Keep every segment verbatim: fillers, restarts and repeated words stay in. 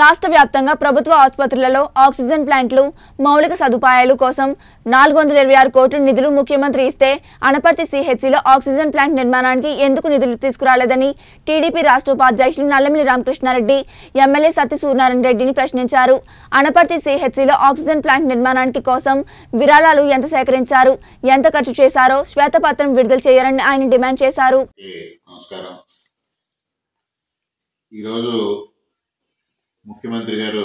రాష్ట్ర వ్యాప్తంగా ప్రభుత్వ ఆసుపత్రులలో ఆక్సిజన్ ప్లాంట్లు మౌలిక సదుపాయాల కోసం నాలుగు వందల ఇరవై ఆరు కోట్ల నిధులు ముఖ్యమంత్రి ఇస్తే అనపర్తి సిహెచ్సిలో ఆక్సిజన్ ప్లాంట్ నిర్మాణానికి ఎందుకు నిధులు తీసుకురాలేదని టీడీపీ రాష్ట్ర ఉపాధ్యక్షులు నల్లమిల్లి రామకృష్ణారెడ్డి ఎమ్మెల్యే సత్య సూర్యనారాయణ రెడ్డిని ప్రశ్నించారు. అనపర్తి సిహెచ్సిలో ఆక్సిజన్ ప్లాంట్ నిర్మాణానికి కోసం విరాళాలు ఎంత సేకరించారు, ఎంత ఖర్చు చేశారో శ్వేతపత్రం విడుదల చేయాలని ఆయన డిమాండ్ చేశారు. నమస్కారం. ఈరోజు ముఖ్యమంత్రి గారు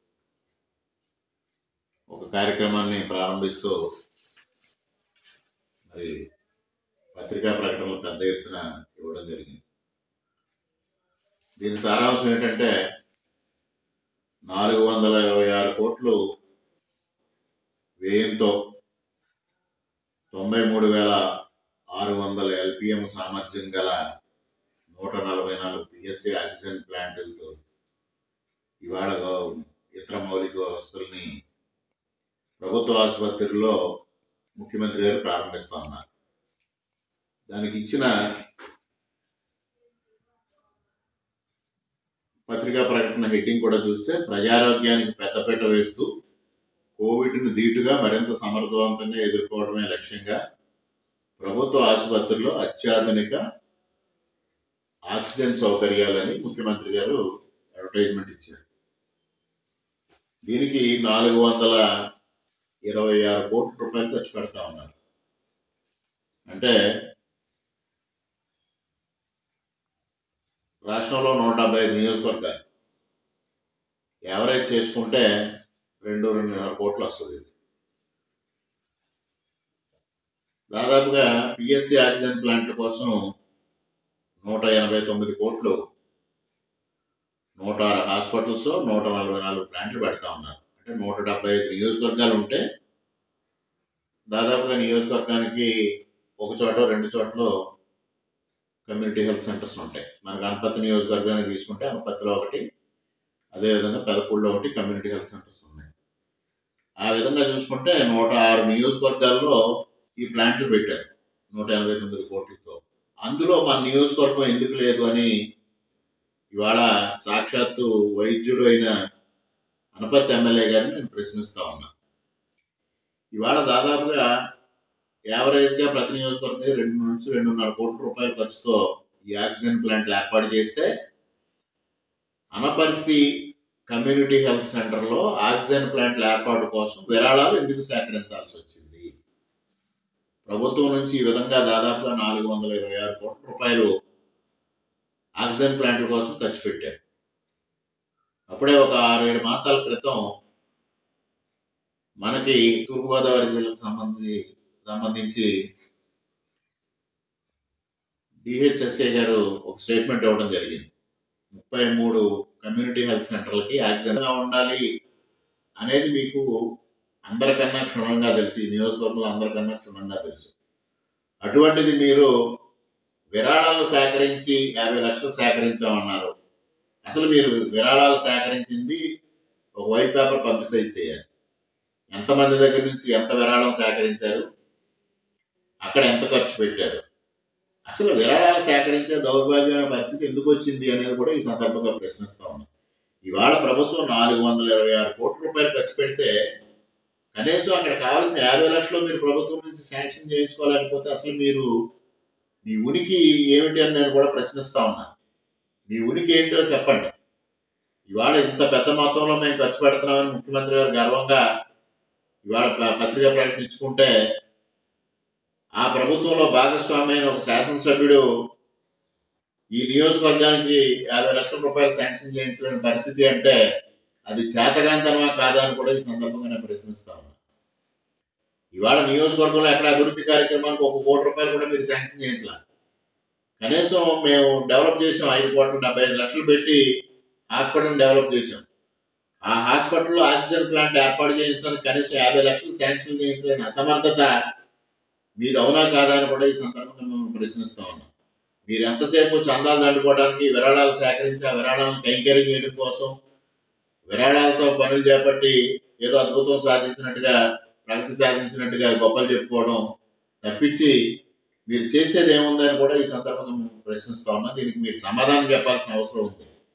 ఒక కార్యక్రమాన్ని ప్రారంభిస్తూ మరి పత్రికా ప్రకటనలు పెద్ద ఎత్తున ఇవ్వడం జరిగింది. దీని సారాంశం ఏంటంటే నాలుగు వందల ఇరవై ఆరు కోట్లు వ్యయంతో తొంభై మూడు వేల ఆరు వందల ఎల్పిఎం సామర్థ్యం గల నూట నలభై నాలుగు పిఎస్సి ఆక్సిజన్ ప్లాంట్లతో ఇవాళ ఇతర మౌలిక వసతుల్ని ప్రభుత్వ ఆసుపత్రుల్లో ముఖ్యమంత్రి గారు ప్రారంభిస్తూ ఉన్నారు. దానికి ఇచ్చిన పత్రికా ప్రకటన హెడ్డింగ్ కూడా చూస్తే ప్రజారోగ్యానికి పెద్దపీట వేస్తూ కోవిడ్ను ధీటుగా మరింత సమర్థవంతంగా ఎదుర్కోవడమే లక్ష్యంగా ప్రభుత్వ ఆసుపత్రుల్లో అత్యాధునిక ఆక్సిజన్ సౌకర్యాలని ముఖ్యమంత్రి గారు అడ్వర్టైజ్మెంట్ ఇచ్చారు. దీనికి నాలుగు వందల ఇరవై ఆరు కోట్ల రూపాయలు ఖర్చు పెడతా ఉన్నారు. అంటే రాష్ట్రంలో నూట డెబ్బై ఐదు నియోజకవర్గాలు యావరేజ్ చేసుకుంటే రెండు రెండున్నర కోట్లు వస్తుంది. దాదాపుగా పిఎస్సి ఆక్సిజన్ ప్లాంట్ల కోసం నూట ఎనభై తొమ్మిది కోట్లు నూట ఆరు హాస్పిటల్స్ నూట నలభై నాలుగు ప్లాంట్లు పెడతా ఉన్నారు. అంటే నూట డెబ్బై ఐదు నియోజకవర్గాలు ఉంటే దాదాపుగా నియోజకవర్గానికి ఒక చోట రెండు చోట్ల కమ్యూనిటీ హెల్త్ సెంటర్స్ ఉంటాయి. మనకు అనపర్తి నియోజకవర్గాన్ని తీసుకుంటే అనపర్తిలో ఒకటి, అదేవిధంగా పెదపూడిలో ఒకటి కమ్యూనిటీ హెల్త్ సెంటర్స్ ఉన్నాయి. ఆ విధంగా చూసుకుంటే నూట ఆరు నియోజకవర్గాల్లో ఈ ప్లాంట్లు పెట్టారు నూట ఎనభై తొమ్మిది కోట్లతో. అందులో మన నియోజకవర్గం ఎందుకు లేదు అని ఇవాళ సాక్షాత్తు వైద్యుడు అయిన అనపర్తి ఎమ్మెల్యే గారిని నేను ప్రశ్నిస్తా ఉన్నా. ఇవాళ దాదాపుగా యావరేజ్గా ప్రతి నియోజకవర్గం రెండు నుంచి రెండున్నర కోట్ల రూపాయల ఖర్చుతో ఈ ఆక్సిజన్ ప్లాంట్లు ఏర్పాటు చేస్తే అనపర్తి కమ్యూనిటీ హెల్త్ సెంటర్లో ఆక్సిజన్ ప్లాంట్ల ఏర్పాటు కోసం విరాళాలు ఎందుకు సేకరించాల్సి వచ్చింది? ప్రభుత్వం నుంచి ఈ విధంగా దాదాపుగా నాలుగు వందల ఇరవై ఆరు కోట్ల రూపాయలు ఆక్సిజన్ ప్లాంట్ల కోసం ఖర్చు పెట్టారు. అప్పుడే ఒక ఆరు ఏడు మాసాల క్రితం మనకి తూర్పుగోదావరి జిల్లాకు సంబంధించి సంబంధించి డిహెచ్ఎస్ఏ గారు ఒక స్టేట్మెంట్ ఇవ్వడం జరిగింది. ముప్పై మూడు కమ్యూనిటీ హెల్త్ సెంటర్లకి ఆక్సిజన్గా ఉండాలి అనేది మీకు అందరికన్నా క్షుణ్ణంగా తెలుసు, ఈ నియోజకవర్గంలో అందరికన్నా క్షుణ్ణంగా తెలుసు. అటువంటిది మీరు విరాళాలు సేకరించి యాభై లక్షలు సేకరించామన్నారు. అసలు మీరు విరాళాలు సేకరించింది ఒక వైట్ పేపర్ పబ్లిసైజ్ చేయాలి. ఎంతమంది దగ్గర నుంచి ఎంత విరాళం సేకరించారు, అక్కడ ఎంత ఖర్చు పెట్టారు, అసలు విరాళాలు సేకరించే దౌర్భాగ్యమైన పరిస్థితి ఎందుకు వచ్చింది అనేది కూడా ఈ సందర్భంగా ప్రశ్నిస్తా ఉన్నాం. ఇవాళ ప్రభుత్వం నాలుగు వందల ఇరవై ఆరు కోట్ల రూపాయలు ఖర్చు పెడితే కనీసం అక్కడ కావాల్సిన యాభై లక్షలు మీరు ప్రభుత్వం నుంచి శాంక్షన్ చేయించుకోలేకపోతే అసలు మీరు మీ ఉనికి ఏమిటి అని నేను కూడా ప్రశ్నిస్తా ఉన్నా. మీ ఉనికి ఏంటో చెప్పండి. ఇవాళ ఇంత పెద్ద మొత్తంలో మేము ఖర్చు పెడుతున్నామని ముఖ్యమంత్రి గారు గర్వంగా ఇవాళ పత్రికా ప్రకటించుకుంటే ఆ ప్రభుత్వంలో భాగస్వామి అయిన ఒక శాసనసభ్యుడు ఈ నియోజకవర్గానికి యాభై లక్షల రూపాయలు శాంక్షన్ చేయించలేని పరిస్థితి అంటే అది చేతగాంతనమా కాదా అని కూడా ఈ సందర్భంగా నేను ప్రశ్నిస్తా ఉన్నా. ఇవాళ నియోజకవర్గంలో ఎక్కడ అభివృద్ధి కార్యక్రమానికి ఒక కోటి రూపాయలు కూడా మీరు శాంక్షన్ చేయించాల. కనీసం మేము డెవలప్ చేసాం, ఐదు కోట్ల డెబ్బై ఐదు లక్షలు పెట్టి హాస్పిటల్ని డెవలప్ చేసాం. ఆ హాస్పిటల్లో ఆక్సిజన్ ప్లాంట్ ఏర్పాటు చేయించడానికి కనీసం యాభై లక్షలు శాంక్షన్ చేయించలేని అసమర్థత మీది అవునా కాదా అని కూడా ఈ సందర్భంగా మేము ప్రశ్నిస్తా ఉన్నాం. మీరు ఎంతసేపు చందాలు దండుకోవడానికి విరాళాలు సేకరించి ఆ విరాళాలను కైంకర్యం చేయడం కోసం విరాళాలతో పనులు చేపట్టి ఏదో అద్భుతం సాధించినట్టుగా ప్రగతి సాధించినట్టుగా గొప్పలు చెప్పుకోవడం తప్పించి మీరు చేసేది ఏముందని కూడా ఈ సందర్భంగా మేము ప్రశ్నిస్తా ఉన్నా. దీనికి మీరు సమాధానం చెప్పాల్సిన అవసరం ఉంది.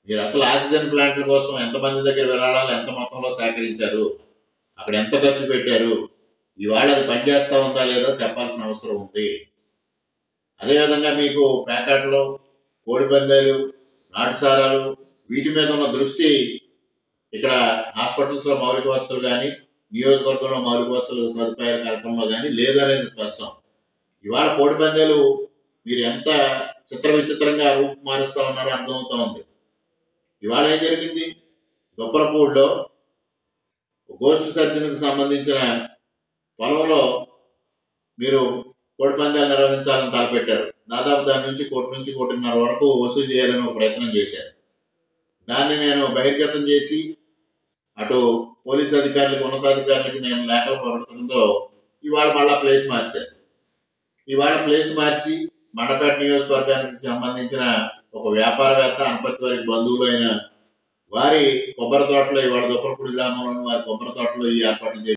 మీరు అసలు ఆక్సిజన్ ప్లాంట్ల కోసం ఎంతమంది దగ్గర విరాళాలు ఎంత మొత్తంలో సేకరించారు, అక్కడ ఎంత ఖర్చు పెట్టారు, ఇవాళ అది పనిచేస్తూ ఉందా లేదా చెప్పాల్సిన అవసరం ఉంది. అదేవిధంగా మీకు ప్యాకెట్లు, కోడిపందాలు, నాటుసారాలు వీటి మీద ఉన్న దృష్టి ఇక్కడ హాస్పిటల్స్లో మౌలిక వసతులు కానీ నియోజకవర్గంలో మౌలిక వసతులు సదుపాయాల కల్పనలో కానీ లేదనేది స్పష్టం. ఇవాళ కోడిపందాలు మీరు ఎంత చిత్ర విచిత్రంగా రూపు మారుస్తూ ఉన్నారో అర్థమవుతా ఉంది. ఇవాళ ఏం జరిగింది, దుప్పరపూడిలో గోష్ఠ సర్జన్కి సంబంధించిన పొలంలో మీరు కోడిపందాలు నిర్వహించాలని తలపెట్టారు. దాదాపు దాని నుంచి కోటి నుంచి కోటిన్నర వరకు వసూలు చేయాలని ఒక ప్రయత్నం చేశారు. దాన్ని నేను బహిర్గతం చేసి అటు పోలీస్ అధికారులకు, ఉన్నతాధికారులకు నేను లేఖలు పంపడంతో ఇవాళ మళ్ళా ప్లేస్ మార్చారు. ఇవాళ ప్లేస్ మార్చి మండపేట నియోజకవర్గానికి సంబంధించిన ఒక వ్యాపారవేత్త, అనపతి వారికి బంధువులు అయిన వారి కొబ్బరి తోటలో, ఇవాళ దుప్పరపూడి గ్రామంలోని వారి కొబ్బరి తోటలో ఈ ఏర్పాట్లు